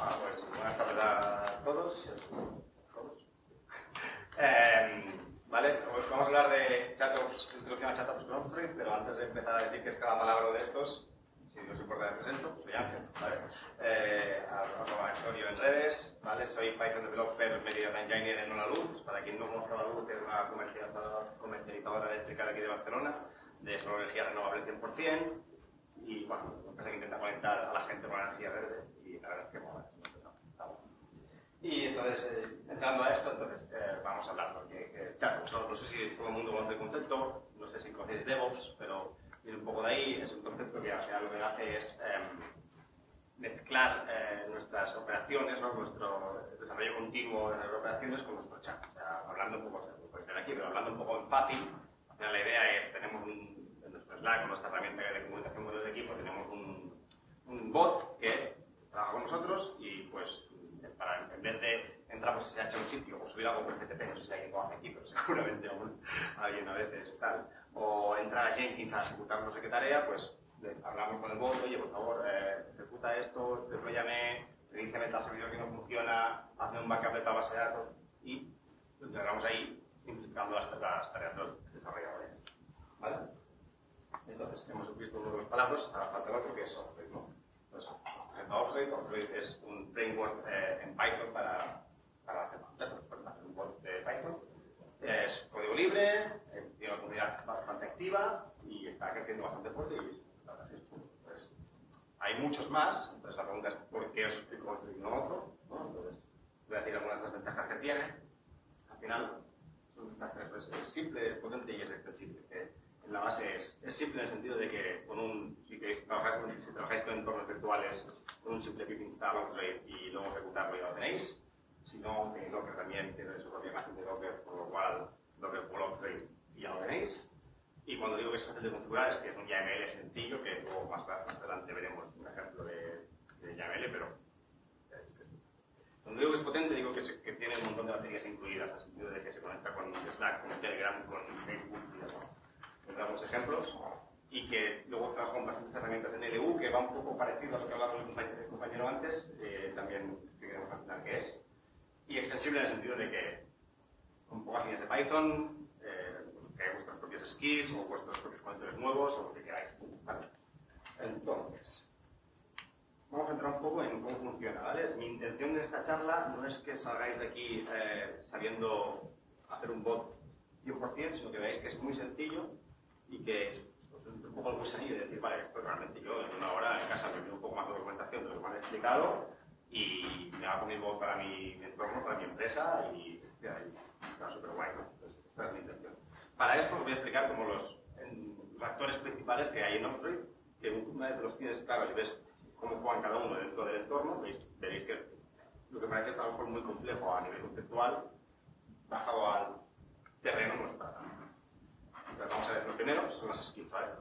Pues buenas tardes a todos. Vale, pues vamos a hablar de Chatops, introducción a Chatops con Opsdroid, pero antes de empezar a decir qué es cada palabra de estos, si no os importa me presento, soy Ángel, ¿vale? Soy en redes, ¿vale? Soy Python Developer Media Engineer en una luz. Para quien no conozca la luz, es una comercializadora eléctrica de aquí de Barcelona, de solo energía renovable 100%, y bueno, una empresa que intenta conectar a la gente con energía verde, y la verdad es que mola. Y entonces, entrando a esto, vamos a hablar de Chatops. No sé si todo el mundo conoce el concepto, no sé si conocéis DevOps, pero viene un poco de ahí. Es un concepto que al final lo que hace es mezclar nuestras operaciones, ¿no? Nuestro desarrollo continuo de las operaciones con nuestro chat. O sea, hablando un poco, aquí, pero hablando un poco en fácil, al final la idea es, tenemos en nuestro Slack, nuestra herramienta de comunicación con el equipo, tenemos un bot que trabaja con nosotros y pues en vez de entrar pues, a un sitio o subir algo por FTP, no sé si alguien lo hace aquí, pero seguramente alguien a veces tal, o entrar a Jenkins a ejecutar no sé qué tarea, pues hablamos con el bot, oye, por favor, ejecuta esto, deployame, redíceme tal servidor que no funciona, hazme un backup de tal base de datos y lo integramos ahí, simplificando las tareas de los desarrolladores. ¿Vale? Entonces, hemos visto uno de los palabras, ahora falta el otro que es Opsdroid, ¿no? Entonces, Opsdroid es un framework en Python para hacer un bot de Python. Es código libre, tiene una comunidad bastante activa y está creciendo bastante fuerte y pues, hay muchos más. Entonces la pregunta es ¿por qué os explico Opsdroid y no otro? ¿No? Entonces voy a decir algunas de las ventajas que tiene. Al final son estas tres, pues, es simple, es potente y es extensible. En la base es simple en el sentido de que si trabajáis con entornos virtuales, con un simple pip install Opsdroid y luego ejecutarlo ya lo tenéis. Si no, tenéis Docker también, tiene su propia imagen de Docker, por lo cual Docker por Opsdroid y ya lo tenéis. Y cuando digo que es fácil de configurar es que es un YAML sencillo, que luego más adelante veremos un ejemplo de YAML, pero es que sí. Cuando digo que es potente, digo que tiene un montón de baterías incluidas, en el sentido de que se conecta con Slack, con Telegram, con Facebook y demás. Algunos ejemplos, y que luego trabajo con bastantes herramientas en LU, que va un poco parecido a lo que hablaba el compañero antes, también explicaremos al final qué es, y extensible en el sentido de que con pocas líneas de Python, creáis vuestras propias skills o vuestros propios conectores nuevos o lo que queráis. ¿Vale? Entonces, vamos a entrar un poco en cómo funciona. ¿Vale? Mi intención de esta charla no es que salgáis de aquí sabiendo hacer un bot 100%, sino que veáis que es muy sencillo y que os entre un poco el gusanillo y decir, vale, pues realmente yo en una hora en casa me pido un poco más de documentación de lo que me han explicado y me hago mi bot para mi entorno, para mi empresa y está súper guay, ¿no? Entonces, esta es mi intención. Para esto os voy a explicar como los actores principales que hay en Opsdroid, que una vez los tienes claros y ves cómo juegan cada uno dentro del entorno, veréis que lo que parece a lo mejor muy complejo a nivel conceptual, bajado al terreno no está. Entonces vamos a ver, lo primero son las skills, ¿vale?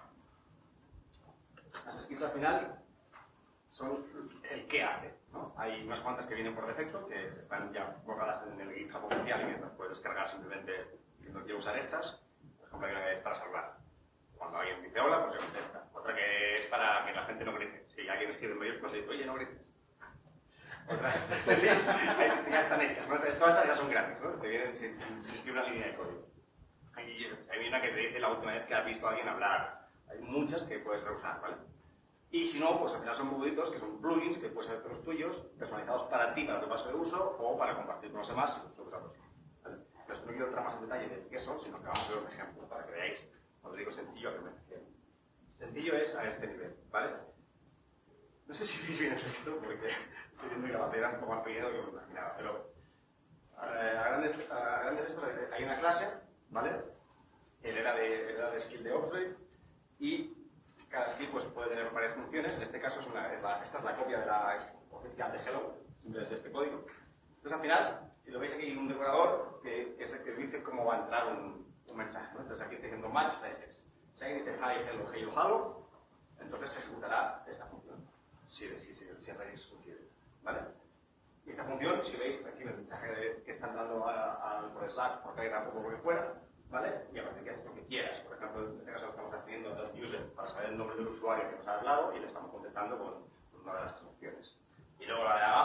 Las skills al final son el qué hace, ¿no? Hay unas cuantas que vienen por defecto, que están ya colgadas en el GitHub oficial y mientras puedes descargar simplemente diciendo quiero usar estas. Por ejemplo, hay una que es para saludar. Cuando alguien dice hola, pues se contesta. Otra que es para que la gente no grite. Si alguien escribe en mayúsculas y dice, oye, no grites. Otra, sí, ya están hechas, ¿no? Todas estas ya son gratis, ¿no? Te vienen sin escribir una línea de código. Hay una que te dice la última vez que has visto a alguien hablar. Hay muchas que puedes reusar, ¿vale? Y si no, pues al final son modulitos que son plugins que pueden ser los tuyos, personalizados para ti, para tu paso de uso, o para compartir con los demás si los subes a otros. ¿Vale? Entonces no quiero entrar más en detalle de qué son, sino que vamos a ver un ejemplo para que veáis. Cuando digo sencillo, a qué me refiero. Sencillo es a este nivel, ¿vale? No sé si veis bien el texto, porque estoy viendo que la pantalla era un poco más pequeña de lo que me imaginaba, pero a grandes estos hay una clase, ¿vale? El era de skill de Opsdroid y cada skill pues, puede tener varias funciones. En este caso esta es la copia de la oficial de Hello, simplemente este código. Entonces al final, si lo veis aquí hay un decorador que es el que os dice cómo va a entrar un mensaje, ¿no? Entonces aquí está diciendo match messages. Si alguien dice hi, hello, hello, hello, entonces se ejecutará esta función. Si Redis sugiere, ¿vale? Y esta función, si veis, recibe el mensaje que está entrando por Slack, por Telegram o por lo que fuera, ¿vale? Y a partir de aquí haces lo que quieras. Por ejemplo, en este caso estamos haciendo el user para saber el nombre del usuario que nos ha hablado y le estamos contestando con una de las opciones. Y luego la de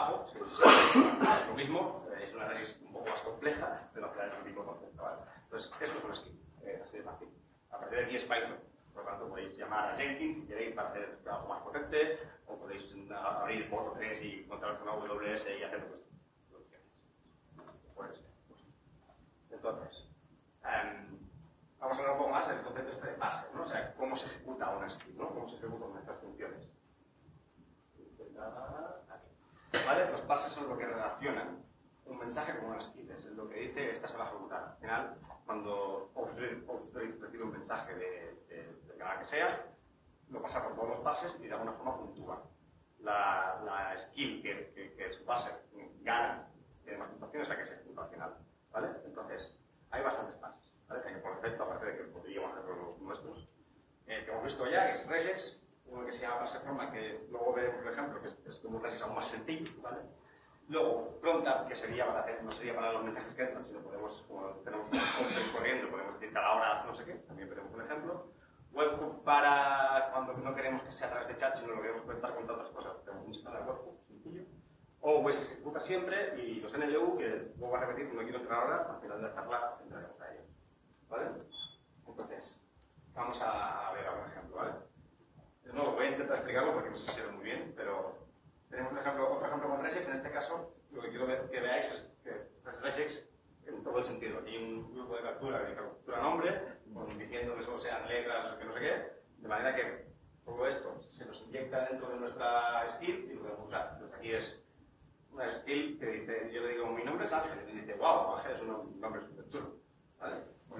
2 o 3 y contar con AWS y hacer lo que quieras. Pues, entonces, vamos a hablar un poco más del concepto este de parser, ¿no? O sea, cómo se ejecuta una skill, ¿no? Cómo se ejecutan estas funciones. ¿Vale? Los parsers son lo que relacionan un mensaje con una skill. Es lo que dice, esta se va a ejecutar. Al final, cuando Opsdroid recibe un mensaje de canal que sea, lo pasa por todos los parsers y de alguna forma puntúa. La skill que su parser gana, tiene más puntuación, es la que se ejecuta al final. ¿Vale? Entonces, hay bastantes parsers, ¿vale? Que por defecto, aparte de que podríamos hacer los nuestros, que hemos visto ya, que es regex, uno que se llama parser forma, que luego veremos el ejemplo, que es como un regex aún más sencillo, ¿vale? Luego, pronta, que sería para hacer, no sería para los mensajes que entran, sino podemos, como tenemos un concept corriendo, podemos decir cada hora no sé qué, también veremos un ejemplo. Webhook para cuando no queremos que sea a través de chat, sino lo queremos conectar con otras cosas, tenemos un sistema de webhook sencillo. O pues se ejecuta siempre y los NLU, que luego va a repetir, no quiero entrar ahora, al final de la charla entraremos a ellos. ¿Vale? Entonces, vamos a ver algún ejemplo, ¿vale? De nuevo, voy a intentar explicarlo porque no sé si se ve muy bien, pero tenemos un ejemplo, otro ejemplo con regex. En este caso, lo que quiero que veáis es que es regex en todo el sentido. Hay un grupo de captura que captura nombre, diciendo que solo sean letras, que no sé qué, de manera que todo esto se nos inyecta dentro de nuestra skill y lo podemos usar. Entonces aquí es una skill que dice, yo le digo, mi nombre es Ángel, y dice, wow, Ángel es un nombre súper chulo. ¿Vale?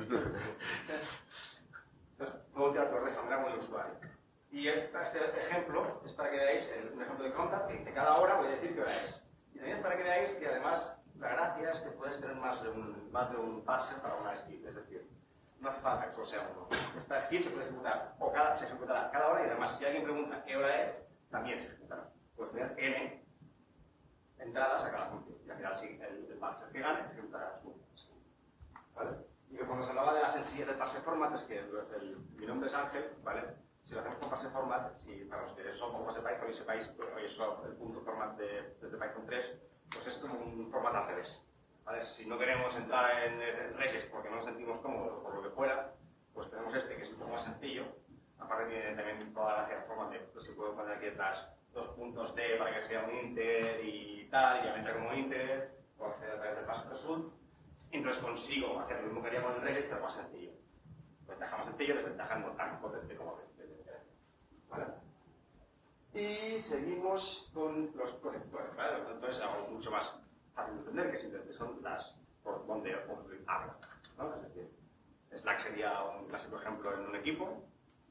Entonces, puedo interactuar de esta manera con el usuario. Y este ejemplo es para que veáis un ejemplo de contact, que dice, cada hora voy a decir qué hora es. Y también es para que veáis que además la gracia es que puedes tener más de un parser para una skill, es decir, no hace falta que solo sea uno. Esta skill se puede ejecutar, o se ejecutará cada hora, y además si alguien pregunta qué hora es, también se ejecutará. Puedes tener n entradas a cada función, y al final sí, el parser que gane ejecutará su skill. ¿Vale? Y cuando se hablaba de la sencillez del parser format, es que mi nombre es Ángel, ¿vale? Si lo hacemos con parser format, si para los que son pocos de Python y sepáis, eso, el punto format desde Python 3, pues es como un format al revés. ¿Vale? Si no queremos entrar en regex porque no nos sentimos cómodos o por lo que fuera, pues tenemos este que es un poco más sencillo. Aparte tiene también toda la gracia format de, pues si puedo poner aquí detrás 2 puntos D para que sea un inter y tal, y ya me entra como inter, puedo hacer a través del parser result. Entonces consigo hacer lo mismo que haría con el regex, pero más sencillo. Ventaja más sencillo, desventaja no tan potente como el ¿vale? Y seguimos con los conectores, ¿vale? Los conectores es algo mucho más fácil de entender, que simplemente son las por donde habla, ¿no? Es decir, Slack sería un clásico ejemplo en un equipo.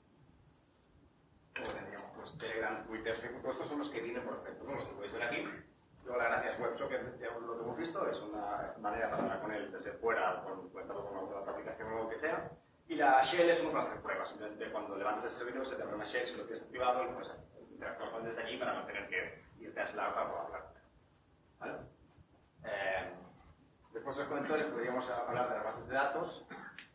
Luego tendríamos pues, Telegram, Twitter, Facebook, todos estos son los que vienen por defecto, ¿no? Los que podéis ver aquí. Luego la gracia es WebSocket, ya lo que hemos visto, es una manera para hablar con él desde fuera, conectarlo con alguna otra aplicación o lo que sea. Y la shell es uno para hacer pruebas, simplemente cuando levantas el servidor se te abre una shell, si lo quieres activado, pues interactuar con desde allí para no tener que irte a Slack para poder hablar. ¿Vale? Después de los conectores podríamos hablar de las bases de datos,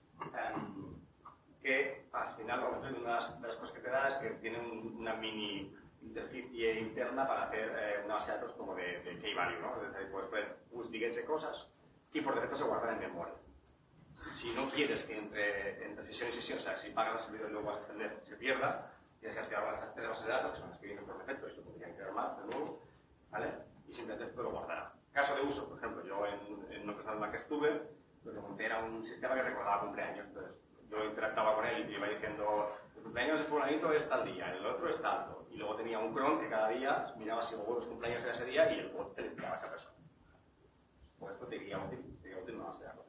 que al final, vamos a ver, una de las cosas que te da es que tienen una mini interficie interna para hacer una base de datos como de key-value, ¿no? Es decir, puedes poner push, digets cosas y por defecto se guardan en memoria. Si no quieres que entre sesión y sesión, o sea, si pagas el servidor y luego vas a extender, se pierda, tienes que activar las 3 bases de datos, que son las que vienen por defecto, y se podrían crear más de nuevo, ¿vale? Y simplemente esto lo guardará. Caso de uso, por ejemplo, yo en una persona en la que estuve, lo que monté era un sistema que recordaba cumpleaños, entonces yo interactuaba con él y iba diciendo, el cumpleaños de fulanito es tal día, el otro es tanto, y luego tenía un cron que cada día miraba si hubo los cumpleaños de ese día y el bot te limpiaba a esa persona. Pues esto te diría útil no base de datos.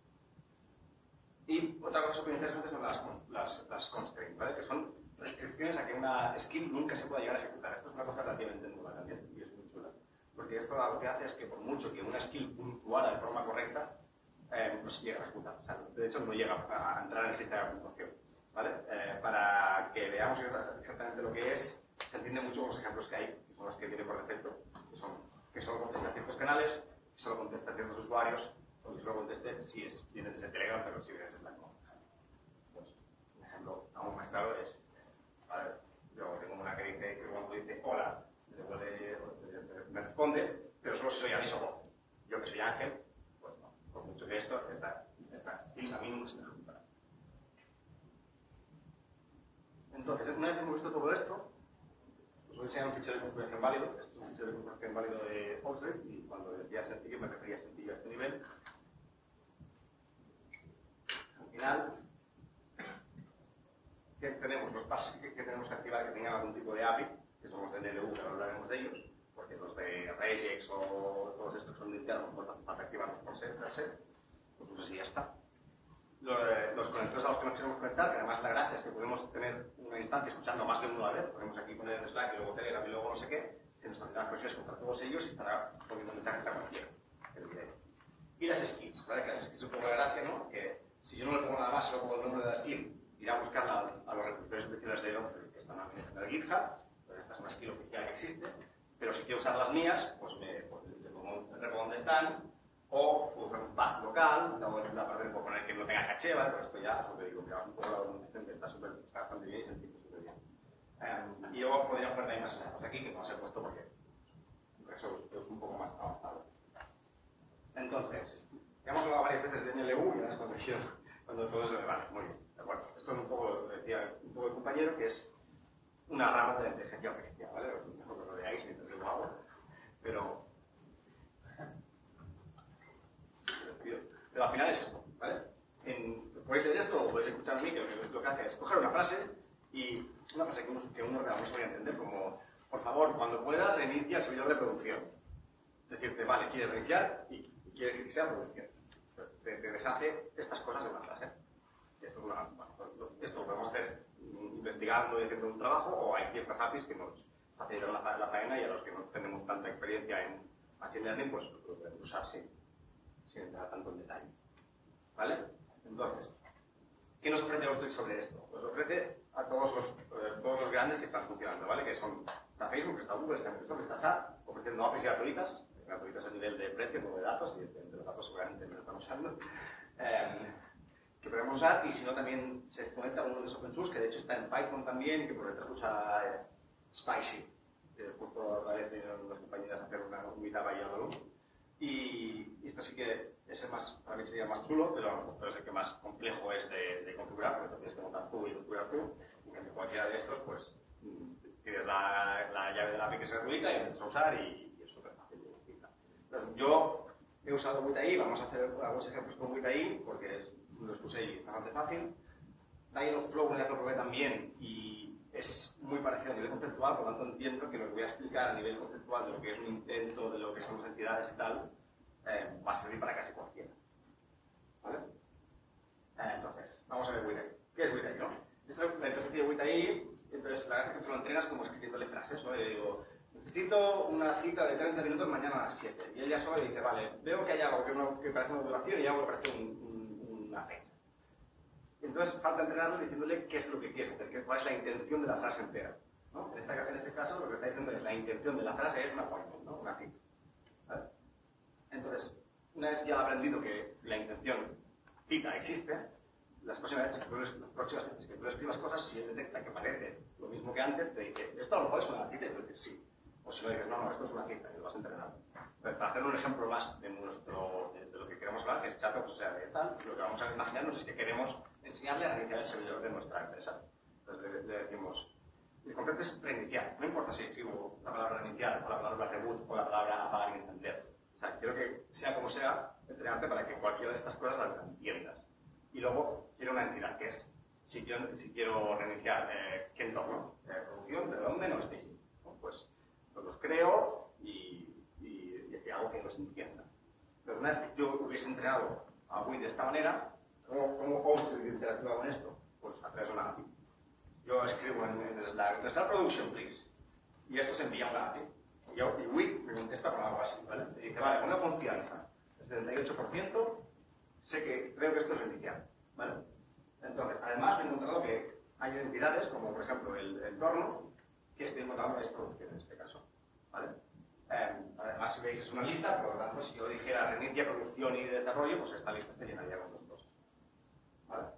Y otra cosa súper interesante son las constraints, ¿vale? Que son restricciones a que una skill nunca se pueda llegar a ejecutar. Esto es una cosa relativamente nueva también, y es muy chula. Porque esto lo que hace es que por mucho que una skill puntuada de forma correcta, no se llega a ejecutar. O sea, de hecho, no llega a entrar en el sistema de puntuación. ¿Vale? Para que veamos exactamente lo que es, se entiende mucho con los ejemplos que hay, que son los que vienen por defecto, que solo contestan ciertos canales, que solo contestan ciertos usuarios, o que solo conteste si viene desde Telegram, pero si viene desde Slack. Pues, un ejemplo aún más claro es, ¿vale? Yo tengo una que dice que cuando dice hola, me responde, pero solo si soy aviso voz. Yo que soy Ángel, pues no, por mucho que esto está y a mí nunca se me ejecutará. Entonces, una vez que hemos visto todo esto, os voy a enseñar un fichero de configuración válido. Esto es un es el 1% válido de Opsdroid, y cuando decía sencillo me refería sencillo a este nivel. Al final, ¿qué tenemos? Los pasos que tenemos que activar que tengan algún tipo de API, que son los de NLU, que ahora hablaremos de ellos, porque los de Regex o todos estos que son de internos, pues para activarlos por ser, pues no sé si ya está. Los conectores a los que nos queremos conectar, que además la gracia es que podemos tener una instancia escuchando más de uno a la vez, podemos aquí poner Slack y luego Telegram y luego no sé qué, se nos hacen las conexiones contra todos ellos y estará poniendo mensajes a cualquiera. Y las skills, ¿vale? Que las skills son como la gracia, ¿no? Que si yo no le pongo nada más, solo pongo el nombre de la skill, irá a buscarla a los repositorios especiales de Opsdroid que están en el GitHub, pues esta es una skill oficial que existe, pero si quiero usar las mías, pues le pongo el repo donde están, o puedo usar un path local, la parte de poner que no tenga caché, ¿vale? Pero esto ya, lo que digo, un poco la documentación que está bastante bien y se entiende súper bien. Y luego podría poner también más ejemplos aquí, que no os he puesto porque eso es un poco más avanzado. Entonces, ya hemos hablado varias veces de NLU y ahora es cuando todo eso vale, muy bien, de acuerdo. Esto es un poco, lo decía un poco el compañero, que es una rama de la inteligencia artificial, ¿vale? Mejor que lo veáis mientras digo algo, pero al final es esto, ¿vale? Podéis leer esto o podéis escuchar a mí, que lo que hace es coger una frase y una frase que uno realmente podría entender como, por favor, cuando puedas, reinicia el servidor de producción. Decirte, vale, quieres reiniciar y quieres que sea producción. Te deshace estas cosas de una frase. Esto, esto lo podemos hacer investigando y haciendo un trabajo, o hay ciertas APIs que nos facilitan la faena y a los que no tenemos tanta experiencia en Machine Learning, pues lo podemos usar sin entrar tanto en detalle. ¿Vale? Entonces, ¿qué nos ofrece Opsdroid sobre esto? Nos ofrece a todos los grandes que están funcionando, ¿vale? Que está Facebook, está Google, está Microsoft, está SAP, ofreciendo APIs gratuitas a nivel de precio, no de datos, y de los datos seguramente me lo están usando, que podemos usar, y si no también se conecta a uno de los open source, que de hecho está en Python también, y que por detrás usa Spicy. Justo otra vez vinieron las compañeras a hacer un meetup ahí al alumno. Y esto sí que es para mí sería más chulo, pero es el que más complejo es de configurar, porque tienes que montar tú y configurar tú. Y en cualquiera de estos, pues tienes la llave de la API que es gratuita y empiezas a usar y es súper fácil de utilizar. Yo he usado WitAI, vamos a hacer algunos ejemplos con WitAI porque lo expuse y es bastante fácil. Dialogflow ya lo probé también y es muy parecido a nivel conceptual, por lo tanto entiendo que lo que voy a explicar a nivel conceptual de lo que es un intento, de lo que son las entidades y tal, va a servir para casi cualquiera. ¿Vale? Entonces, vamos a ver WitAI. ¿Qué es WitAI, no? Esta es la interfaz de WitAI, entonces la verdad es que tú lo entrenas como escribiéndole frases, ¿no? Yo digo, necesito una cita de 30 minutos mañana a las 7. Y ella solo dice, vale, veo que hay algo que parece una duración y algo que parece una fecha. Entonces falta entrenarlo diciéndole qué es lo que quiere hacer, cuál es la intención de la frase entera, ¿no? En este caso lo que está diciendo es la intención de la frase es un appointment, ¿no? Una cita. ¿Vale? Entonces, una vez ya ha aprendido que la intención cita existe, las próximas veces que tú le escribas cosas, si él detecta que parece lo mismo que antes, te dice, esto a lo mejor es una cita, y tú dices sí. O si no dices, no, esto es una cita, y lo vas entrenando. Pero para hacer un ejemplo más de lo que queremos hablar, que es Chatops, o sea, de tal, lo que vamos a imaginarnos es que queremos enseñarle a reiniciar el servidor de nuestra empresa. Entonces le decimos, el concepto es reiniciar, no importa si escribo la palabra reiniciar, o la palabra reboot, o la palabra apagar y encender. O sea, quiero que sea como sea, entrenarte para que cualquiera de estas cosas las entiendas. Y luego quiero una entidad, que es, si quiero reiniciar, ¿qué entorno? Producción, ¿de dónde? No staging. Pues los creo y hago que los entiendan. Pero una vez que yo hubiese entrenado a Wii de esta manera, ¿cómo Opsdroid interactúa con esto? Pues a través de una API. Yo escribo en Slack, start production, please. Y esto se envía a una API. Y Wii me contesta con algo así, ¿vale? Me dice, vale, con una confianza del 78%, creo que esto es reiniciar, ¿vale? Entonces, además me he encontrado que hay entidades, como por ejemplo el entorno, que estoy encontrando es producción en este caso, ¿vale? Además, si veis, es una lista, por lo tanto, si yo dijera reinicia, producción y desarrollo, pues esta lista se llenaría con dos cosas. ¿Vale?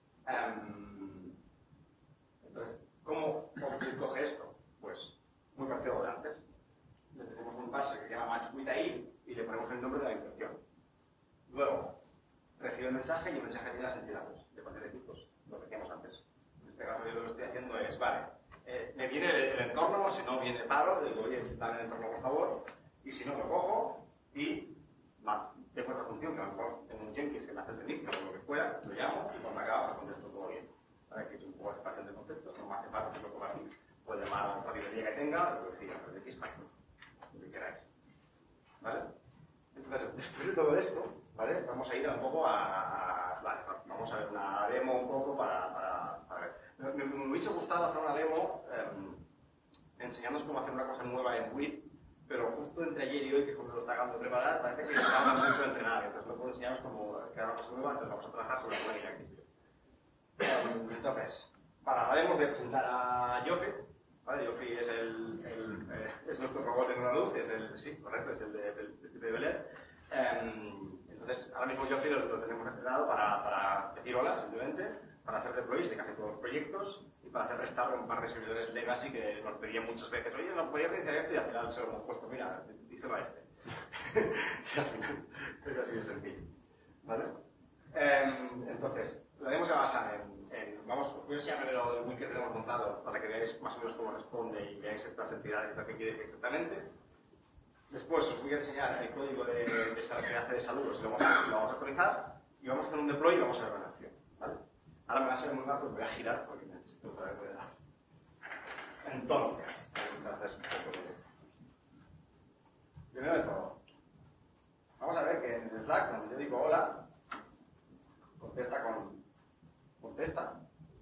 Entonces, ¿cómo coge esto? Pues muy parecido a lo de antes. Le tenemos un parser que se llama match_with_AI y le ponemos el nombre de la intención. Luego, recibe el mensaje y el mensaje tiene las entidades de cualquier tipo, lo que decíamos antes. En este caso, yo lo que estoy haciendo es, vale, me viene el entorno, si no viene paro, le digo, oye, dame el entorno por favor, y si no lo cojo y tengo otra función que a lo mejor en un Jenkins que me hace el inicio o lo que fuera, lo llamo y cuando acaba contesto todo bien. Para que es un poco de expansión de conceptos, no me hace falta que lo ponga aquí. Puede llamar a otra librería que tenga, lo que decía, lo de Python, lo que queráis. ¿Vale? Entonces, después de todo esto, ¿vale? Vamos a ir un poco vamos a ver una demo un poco para ver. Me hubiese gustado hacer una demo enseñándoos cómo hacer una cosa nueva en WIT, pero justo entre ayer y hoy, que cuando lo está acabando de preparar, parece que tarda mucho en entrenar, entonces no puedo enseñaros cómo crear una cosa nueva, entonces vamos a trabajar sobre una línea aquí. Entonces, para la demo voy a presentar a Joffrey. ¿Vale? Joffrey es es nuestro robot de una luz, sí, correcto, es el de Bel Air. Entonces, ahora mismo Joffrey lo tenemos entrenado para decir hola, simplemente, para hacer deploys de casi todos los proyectos y para hacer restart un par de servidores legacy que nos pedían muchas veces. Oye, no podía reiniciar esto y al final se lo hemos puesto, mira, díselo a este. Y al final es así de sencillo. ¿Vale? Entonces, la demo se basa os voy a enseñar primero el wiki que tenemos montado para que veáis más o menos cómo responde y veáis estas entidades lo que quiere decir exactamente. Después os voy a enseñar el código que hace de saludos y lo vamos a actualizar y vamos a hacer un deploy y vamos a ver una acción. ¿Vale? Ahora me va a ser muy rápido, voy a girar porque necesito otra vez de dar. Entonces, primero de todo, vamos a ver que en el Slack, cuando yo digo hola, contesta.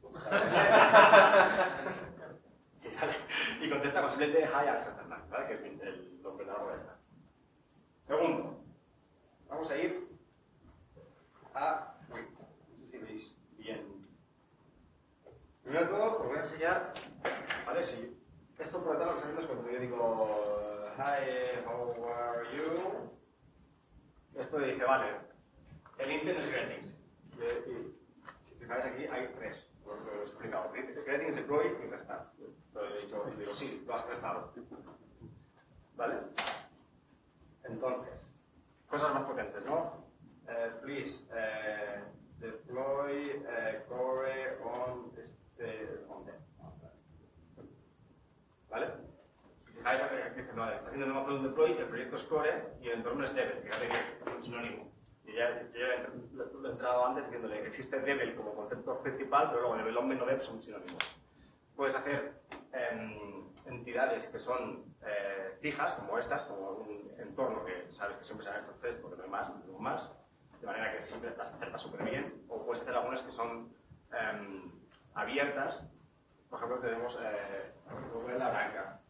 Sí, ¿vale? Y contesta con simplemente hi al Fernández, ¿vale? Que es el nombre de la rueda. Segundo, vamos a ir a... si veis bien. Primero de todo, os voy a enseñar, ¿vale? Si esto por detrás lo que haciendo es cuando yo digo hi, how are you? Esto dice, vale, el intent es greetings. Y si fijáis aquí, hay tres. Lo he explicado. Greetings deploy y restart. Lo he dicho, digo, sí, lo has prestado. ¿Vale? Entonces, cosas más potentes, ¿no? Please deploy core on ¿vale? Fijáis aquí, vale, está haciendo un deploy, el proyecto es core y el entorno es Devel, fíjate que es un sinónimo. Y yo lo he entrado antes diciéndole que existe Devel como concepto principal, pero luego Development o Dev son sinónimos. Puedes hacer entidades que son fijas, como estas, como un entorno que sabes que siempre serán estos tres, porque no hay más, de manera que siempre las acertas súper bien, o puedes hacer algunas que son abiertas. Por ejemplo, tenemos la blanca.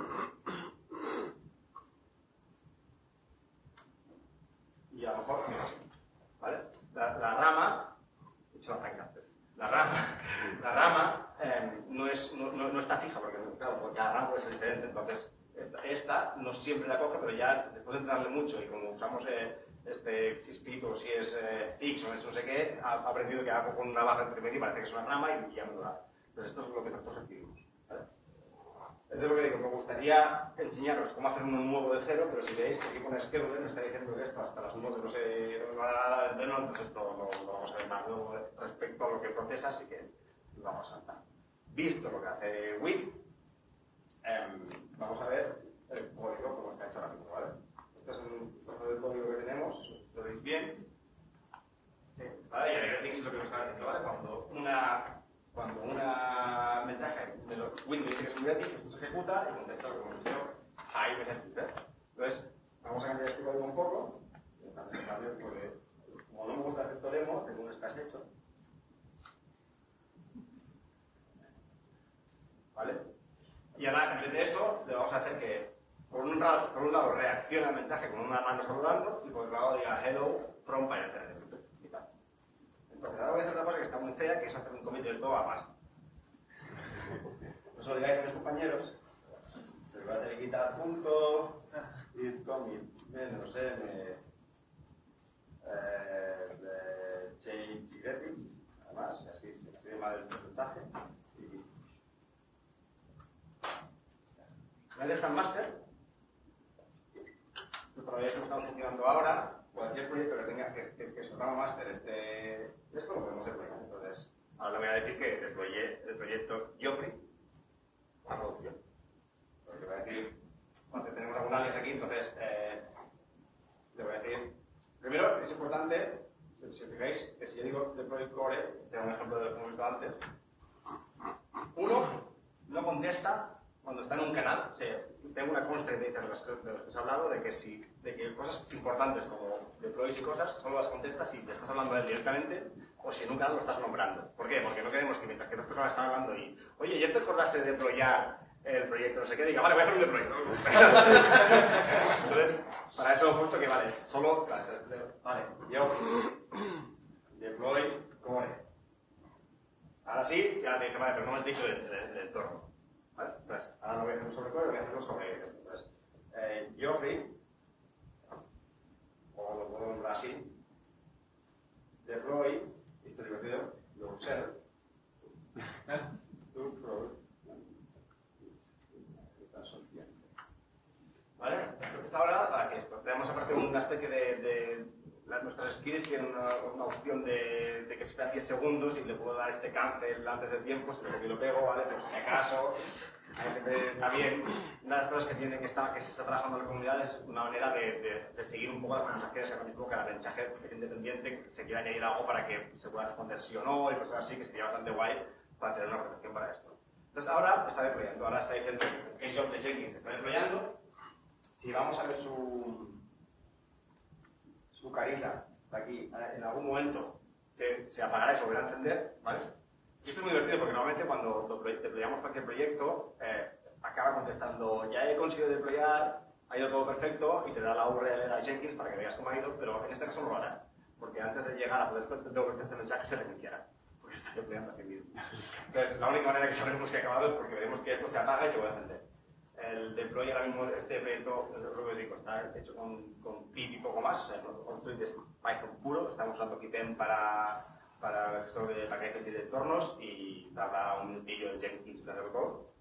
Y a lo mejor, ¿vale? La rama, he hecho la blanca antes. La rama no está fija, porque claro, cada rama puede ser diferente. Entonces, esta no siempre la coge, pero ya después de entrarle mucho y como usamos si es pit o si es x o es no sé qué, ha aprendido que hago con una barra entre medio y parece que es una rama y ya me lo da. Entonces, esto es lo que nosotros recibimos. ¿Vale? Es de lo que digo, me gustaría enseñaros cómo hacer uno nuevo de cero, pero si veis que aquí pone schedule, me está diciendo que esto hasta las 9 no sé, no va a dar de no, entonces esto lo vamos a ver más luego respecto a lo que procesa, así que lo vamos a saltar. Visto lo que hace WIT, vamos a ver el código como está hecho ahora mismo, ¿vale? Este es un trozo del código que tenemos, lo veis bien. Sí, ¿vale? Y ahí veis lo que nos está diciendo, ¿vale? Cuando una mensaje de los Windows dice que es un greeting, esto se ejecuta y contesta lo que hemos dicho, hi, necessities. Entonces, vamos a cambiar este código un poco. Porque, como no me gusta hacer demo, tengo un splash hecho. ¿Vale? Y ahora, en vez de eso, le vamos a hacer que, por un lado, reaccione al mensaje con una mano saludando y por otro lado diga hello from PyBCN. Entonces, ahora voy a hacer una cosa que está muy fea, que es hacer un commit del todo a más. No se lo digáis a mis compañeros, pero voy a tener que quitar punto, git commit menos n change y getting, además, así se llama el porcentaje. En el Stand Master, los proyectos que estamos funcionando ahora, cualquier proyecto que tenga que su rama master esto lo podemos deployar. Entonces, ahora le voy a decir que el proyecto Joffrey a producción. entonces, le voy a decir, primero es importante, si os fijáis, que si yo digo deploy core, tengo un ejemplo de lo que hemos visto antes, uno no contesta cuando está en un canal, o sea, tengo una constraint de los que os he hablado, de que cosas importantes como deploys y cosas, solo las contestas si te estás hablando de él directamente o si en un canal lo estás nombrando. ¿Por qué? Porque no queremos que mientras que dos personas están hablando y, oye, ¿ya te acordaste de deployar el proyecto? No sé qué, diga, vale, voy a hacer un deploy. Entonces, para eso he puesto que, vale, solo, vale, yo, deploy core. Ahora sí, ya te dice, vale, pero no me has dicho del entorno. ¿Vale? Entonces, ahora no voy a hacerlo sobre core, voy a hacerlo sobre esto. Entonces, Geoffrey, o lo puedo nombrar así, deploy, y esto es divertido, lo observo. ¿Vale? Entonces ahora, ¿para qué esto? Tenemos aparte una especie de nuestras skills tienen una opción de que sean 10 segundos y le puedo dar este cancel antes del tiempo, si lo pego, ¿vale? Pero si acaso, ahí siempre está bien. Una de las cosas que tiene que se está trabajando en la comunidad es una manera de seguir un poco las conversaciones, que también cada mensaje que es independiente, se quiera añadir algo para que se pueda responder sí o no y cosas así, que sería bastante guay para tener una protección para esto. Entonces ahora está deployando, ahora está diciendo que el job de Jenkins está deployando. Si vamos a ver su carita de aquí, en algún momento se apagará y se volverá a encender, ¿vale? Y esto es muy divertido porque normalmente cuando deployamos cualquier proyecto acaba contestando, ya he conseguido deployar, ha ido todo perfecto y te da la URL de Jenkins para que veas cómo ha ido, pero en este caso no lo hará, porque antes de llegar a poder devolverte este mensaje se reiniciará, porque está deployando así mismo. Entonces la única manera que sabremos si ha acabado es porque veremos que esto se apaga y se vuelve a encender. El deploy ahora mismo, este proyecto, está hecho con Pip y poco más, o sea, Opsdroid es Python puro, estamos usando Python para esto de paquetes y de entornos y tarda un minutillo en Jenkins de hacerlo todo.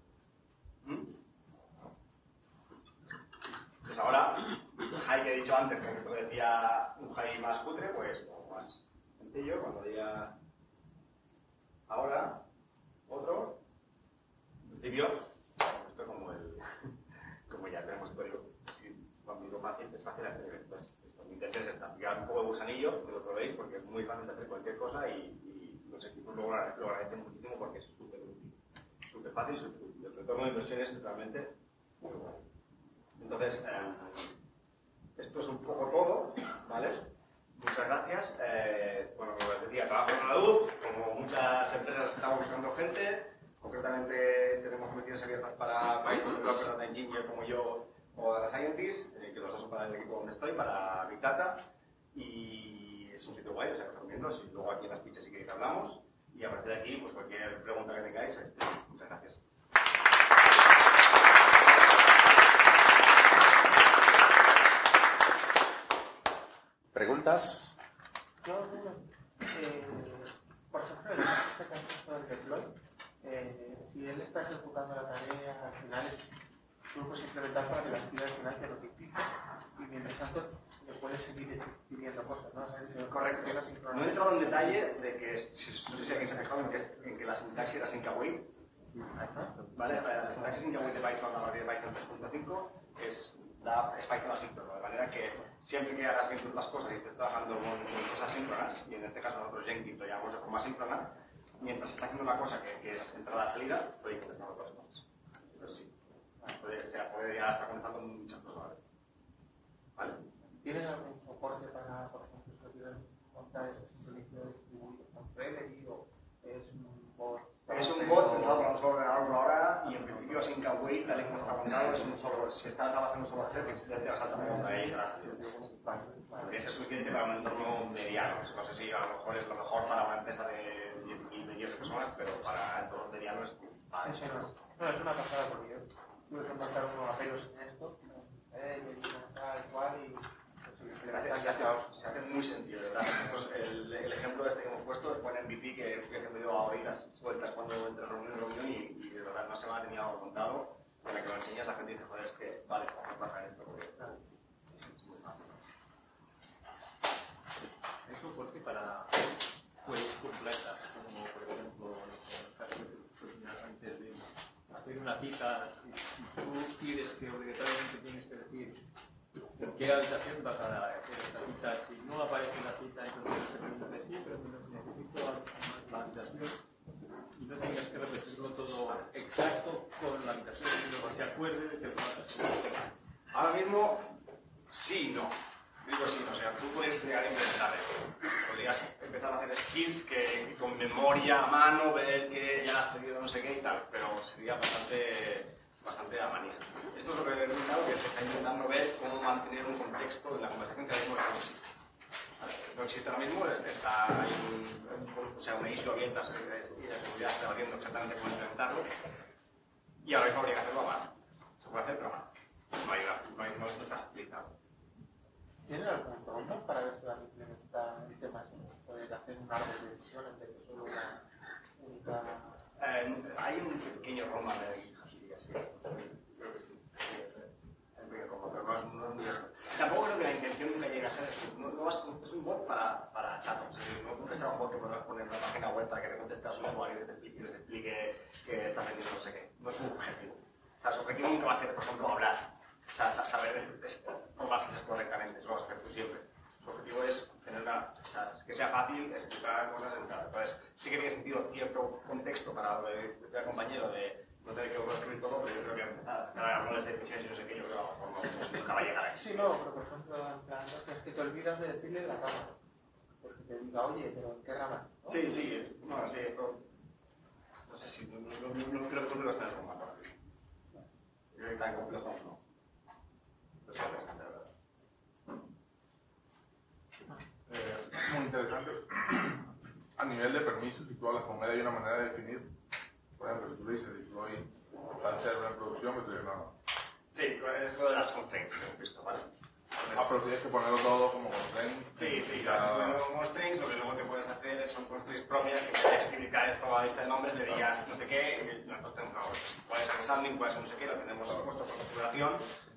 Pues ahora, el high que he dicho antes, que esto decía un high más cutre, pues más sencillo, cuando diga ahora, otro, en principio, esto como ya tenemos el código, si cuando digo fácil, es fácil hacer. Entonces, mi intención es esta, pegar un poco de gusanillo, que lo probéis, porque es muy fácil de hacer cualquier cosa y los equipos luego lo agradecen muchísimo porque es súper útil, súper fácil, súper útil. El retorno de inversión es realmente muy bueno. Entonces, esto es un poco todo, ¿vale? Muchas gracias. Bueno, como les decía, trabajo en la luz, como muchas empresas estamos buscando gente. Concretamente tenemos solicitudes abiertas para Python Developer, Data Engineer como yo o Data Scientist, que los dos son para el equipo donde estoy, para Big Data. Y es un sitio guay, o sea, os recomiendo. Si luego aquí en las fichas si queréis hablamos. Y a partir de aquí, pues cualquier pregunta que tengáis, muchas gracias. ¿Preguntas? Yo, por ejemplo, en este caso del deploy, si él está ejecutando la tarea, al final tú puedes implementar para que la actividad al final te notifique y mientras tanto le puedes seguir pidiendo cosas, ¿no? Correcto. No he entrado en detalle de que, no sé si alguien se ha fijado en que la sintaxis era sin kawaii. ¿Vale? La sintaxis sin kawaii de Python a partir de Python 3.5 es Python asíncrono, de manera que siempre que hagas bien las cosas y estés trabajando con cosas síncronas, y en este caso nosotros Jenkins lo llamamos de forma síncrona, mientras está haciendo una cosa que es entrada-salida, puede ir contestando otras cosas. Entonces sí, puede ya estar contestando muchas cosas. ¿Vale? ¿Tienes algún soporte para, por ejemplo, si quieren contar ese servicio distribuido con Reverie o es un bot? Es un bot pensado para un solo ordenador por ahora y en principio sin kawaii, tal y como está montado, es un solo, si está basado en un solo hacer, que simplemente vas a saltar ahí para salir. Podría ser suficiente para un entorno mediano. No sé si a lo mejor es lo mejor para una empresa de 10.000 millones de personas, pero para entornos medianos es no, es una pasada porque yo tuve que montar unos apelos en esto, tal cual y se hace muy sencillo, de verdad. El ejemplo este que hemos puesto fue en MVP que me dio a oídas sueltas cuando entre reunión y reunión y de verdad no se me ha tenido algo contado en la que lo enseñas a la gente y dice, joder, es que vale, vamos a trabajar esto porque es muy fácil. Eso porque para queries completas, como por ejemplo en el caso que antes de hacer una cita, si tú quieres que obligatoriamente tienes que decir qué habitación vas a hacer esta cita. Si no aparece la cita, entonces te preguntas que sí, pero necesito la habitación. Y no tengas que repetirlo todo exacto con la habitación, sino que se acuerde de que lo vas a hacer. Ahora mismo, sí y no. Digo sí, o sea, tú puedes llegar a inventar esto. Podrías empezar a hacer skills que con memoria a mano, ver que ya has pedido no sé qué y tal, pero sería bastante a manía. Esto es lo que he comentado, que se está intentando ver cómo mantener un contexto en la conversación que ahora mismo no existe. No existe ahora mismo, hay una issue abierta y la seguridad está haciendo exactamente cómo implementarlo. Y ahora mismo habría que hacerlo a mano. Se puede hacer, pero a mano. No está explicado. ¿Tienen algún problema para ver si van a implementar el tema así? ¿Poder hacer un árbol de decisión en vez de solo una única...? Hay un pequeño roadmap de GitHub, sí. Creo que sí. Hay un pequeño roadmap, pero no es muy eso. Tampoco creo que la intención nunca llegue a ser es un bot para Chatops. Nunca será un bot que podrás poner en una página web para que te conteste a su usuario y les explique que está vendiendo no sé qué. No es un objetivo. O sea, su objetivo nunca va a ser, por ejemplo, hablar. O sea, saber formar frases correctamente, eso lo vas a hacer tú siempre. Su objetivo es tener que sea fácil explicar cosas en cada. Entonces, sí que tiene sentido cierto contexto para lo que decía el compañero de no tener que escribir todo, pero yo creo que empezar a hablar de decisiones y no sé qué, yo creo que a lo mejor nunca va a llegar a eso. Sí, no, pero por ejemplo, en plan, es que te olvidas de decirle la rama. Porque te diga, oye, pero ¿en qué rama? ¿No? Sí, bueno, sí, esto. No sé si. No creo que tú lo estés en formato ahora mismo. Yo creo que tan complejo no. Muy interesante. A nivel de permisos y todas las comunidades hay una manera de definir. Por ejemplo, si tú le dices deploy al server en producción, pues tú dices no. Sí, es lo de las constraints que hemos visto, ¿vale? Entonces, pero tienes que ponerlo todo como constraint. Sí, claro. Como constraints, lo que luego te puedes hacer son constraints propias que te explicar toda la lista de nombres, le digas no sé qué, y nosotros tenemos puede ser un sanding, puede ser no sé qué, lo tenemos puesto con configuración.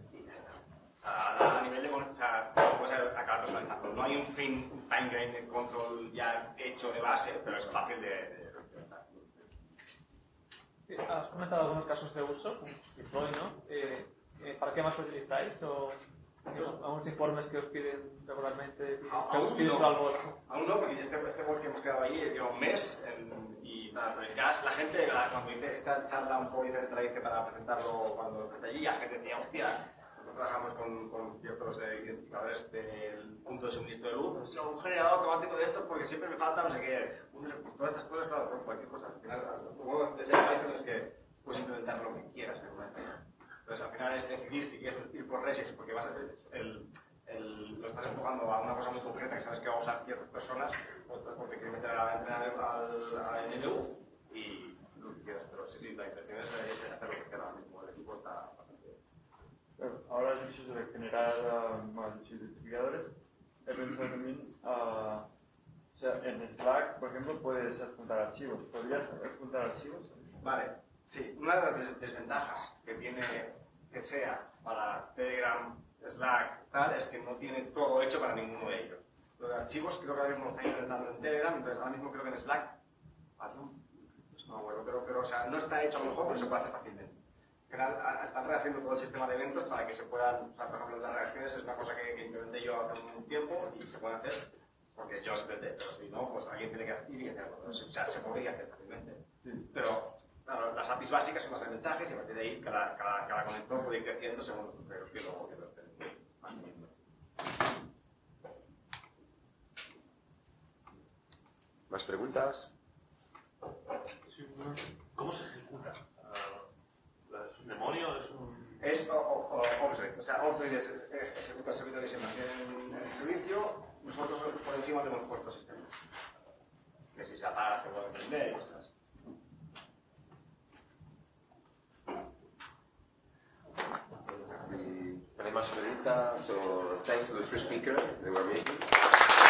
A nivel de puede ser acabar personalizando. No hay un time game control ya hecho de base, pero es fácil de implementar. Has comentado algunos casos de uso, deploy, ¿no? ¿Para qué más lo utilizáis? ¿O algunos informes que os piden regularmente? Aún no, porque este bot que hemos creado ahí lleva un mes y nada, pero ya la gente, cuando hice esta charla un poco diferente para presentarlo cuando esté allí, la gente decía, hostia, trabajamos con ciertos identificadores del punto de suministro de luz. Un generador automático de esto porque siempre me falta no sé qué. Pues todas estas cosas, claro, por cualquier cosa. Al final, lo bueno de ser Python es que puedes implementar lo que quieras. Entonces, al final es decidir si quieres ir por regex porque vas a lo estás enfocando a una cosa muy concreta que sabes que va a usar ciertas personas, porque quieres meter a entrenar al NLU y lo que quieras. Pero sí, la intención es hacer lo que quieras ahora mismo. El equipo está bastante. Ahora has dicho sobre generar más identificadores. He pensado también, o sea, en Slack, por ejemplo, puedes adjuntar archivos. ¿Podrías adjuntar archivos? Vale, sí. Una de las desventajas que tiene que sea para Telegram, Slack, tal, es que no tiene todo hecho para ninguno de ellos. Los archivos creo que ahora mismo están implementando en Telegram, entonces ahora mismo creo que en Slack, no me acuerdo, pero o sea, no está hecho a lo mejor, pero se puede hacer fácilmente. Están rehaciendo todo el sistema de eventos para que se puedan, por ejemplo, las reacciones es una cosa que implementé yo hace un tiempo y se puede hacer porque yo lo implementé, pero si no, pues alguien tiene que ir y hacerlo. O sea, se podría hacer fácilmente. Sí. Pero claro, las APIs básicas son las de mensajes y a partir de ahí cada conector puede ir creciendo según los usuarios que lo estén manteniendo. ¿Más preguntas? ¿Cómo se ejecuta? ¿Es un demonio? ¿Es un...? Es Opsdroid. O sea, Opsdroid ejecuta el servidor que se mantiene en el servicio. Nosotros por encima tenemos puesto sistema. Que si se apaga se puede prender y cosas. ¿Tenéis más preguntas? Thanks to the three speakers, they were amazing.